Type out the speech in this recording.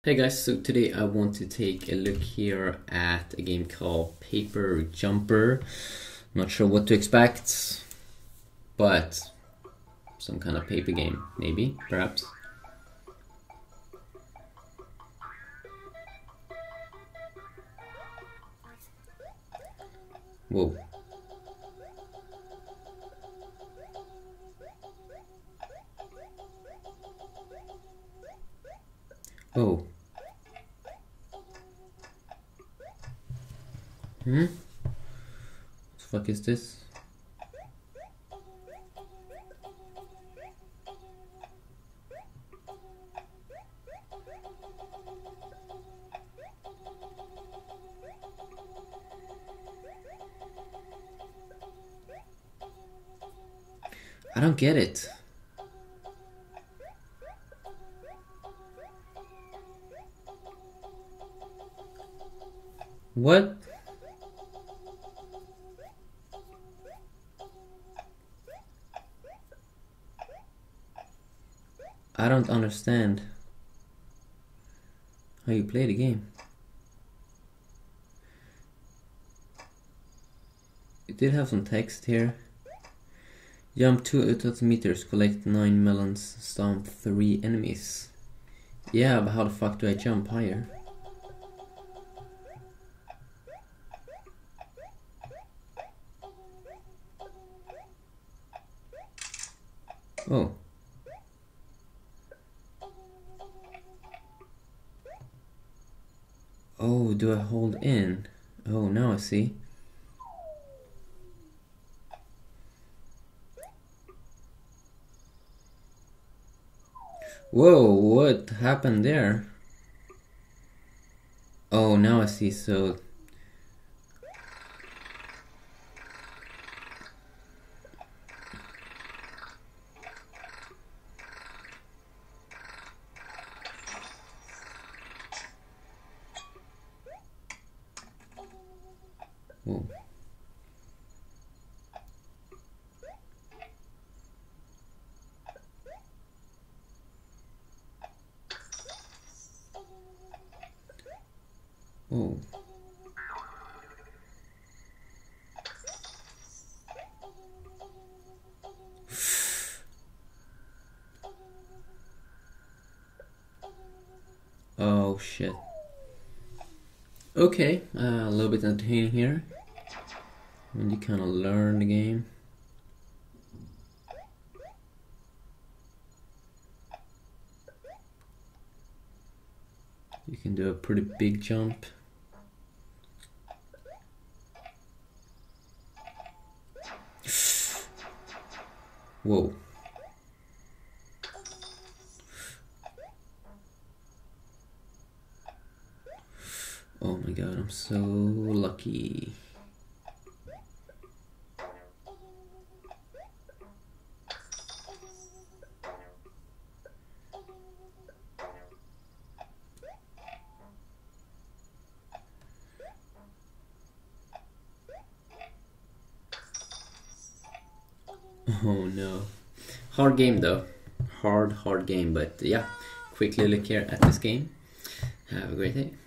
Hey guys, so today I want to take a look here at a game called Paper Jumper. Not sure what to expect, but some kind of paper game, maybe, perhaps. Whoa. Oh. What the fuck is this? I don't get it. What? I don't understand how you play the game. It did have some text here. Jump 2,000 meters, collect 9 melons, stomp 3 enemies. Yeah, but how the fuck do I jump higher? Oh. Oh, do I hold in? Oh, now I see. Whoa, what happened there? Oh, now I see, so... Whoa. Oh. Oh shit. Okay, a little bit entertaining here. When you kind of learn the game. You can do a pretty big jump. Whoa. Oh my god, I'm so lucky. Oh no. Hard game though. Hard game, but yeah. Quickly look here at this game. Have a great day.